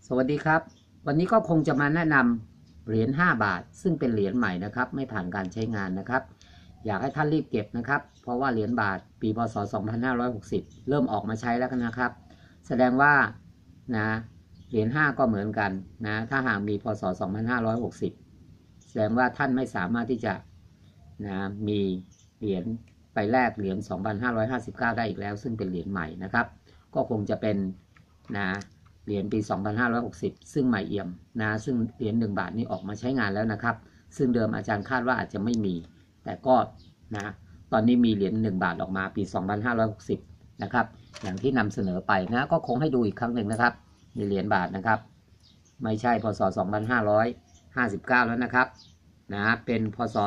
สวัสดีครับวันนี้ก็คงจะมาแนะนำเหรียญ5บาทซึ่งเป็นเหรียญใหม่นะครับไม่ผ่านการใช้งานนะครับอยากให้ท่านรีบเก็บนะครับเพราะว่าเหรียญบาทปีพศ2560เริ่มออกมาใช้แล้วนะครับแสดงว่านะเหรียญ5ก็เหมือนกันนะถ้าหากมีพศ2560แสดงว่าท่านไม่สามารถที่จะนะมีเหรียญไปแลกเหรียญ2559ได้อีกแล้วซึ่งเป็นเหรียญใหม่นะครับก็คงจะเป็นนะเหรียญปี2560ซึ่งใหม่เอี่ยมนะซึ่งเหรียญ1บาทนี้ออกมาใช้งานแล้วนะครับซึ่งเดิมอาจารย์คาดว่าอาจจะไม่มีแต่ก็นะตอนนี้มีเหรียญ1บาทออกมาปี2560นะครับอย่างที่นำเสนอไปนะก็คงให้ดูอีกครั้งหนึ่งนะครับมีเหรียญบาทนะครับไม่ใช่พศ2559แล้วนะครับนะเป็นพศ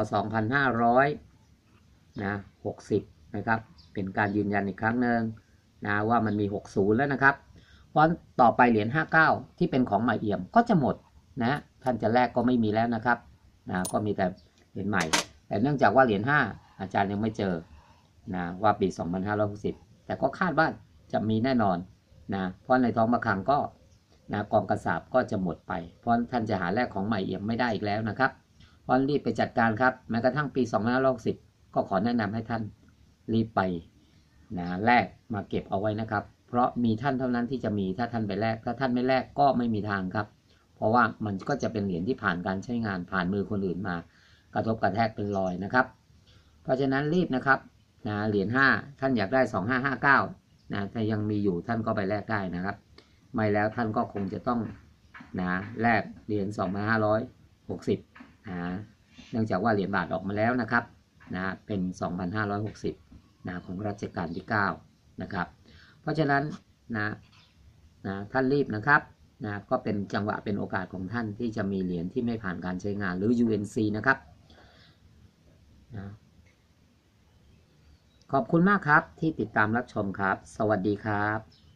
2560นะครับเป็นการยืนยันอีกครั้งหนึ่งนะว่ามันมี60แล้วนะครับเพราะต่อไปเหรียญ59ที่เป็นของใหม่เอี่ยมก็จะหมดนะท่านจะแลกก็ไม่มีแล้วนะครับนะก็มีแต่เหรียญใหม่แต่เนื่องจากว่าเหรียญ5อาจารย์ยังไม่เจอนะว่าปี2560แต่ก็คาดว่าจะมีแน่นอนนะเพราะในท้องประคลังก็นะกองกระสาบก็จะหมดไปเพราะท่านจะหาแลกของใหม่เอี่ยมไม่ได้อีกแล้วนะครับเพราะรีบไปจัดการครับแม้กระทั่งปี2560ก็ขอแนะนำให้ท่านรีบไปนะแลกมาเก็บเอาไว้นะครับเพราะมีท่านเท่านั้นที่จะมีถ้าท่านไปแลกถ้าท่านไม่แลกก็ไม่มีทางครับเพราะว่ามันก็จะเป็นเหรียญที่ผ่านการใช้งานผ่านมือคนอื่นมากระทบกระแทกเป็นรอยนะครับเพราะฉะนั้นรีบนะครับนะเหรียญ5ท่านอยากได้2559นะถ้ายังมีอยู่ท่านก็ไปแลกได้นะครับไม่แล้วท่านก็คงจะต้องนะแลกเหรียญ2560นะเนื่องจากว่าเหรียญบาทออกมาแล้วนะครับนะเป็น2560นะของรัชกาลที่9นะครับเพราะฉะนั้นนะท่านรีบนะครับนะก็เป็นจังหวะเป็นโอกาสของท่านที่จะมีเหรียญที่ไม่ผ่านการใช้งานหรือ UNC นะครับนะขอบคุณมากครับที่ติดตามรับชมครับสวัสดีครับ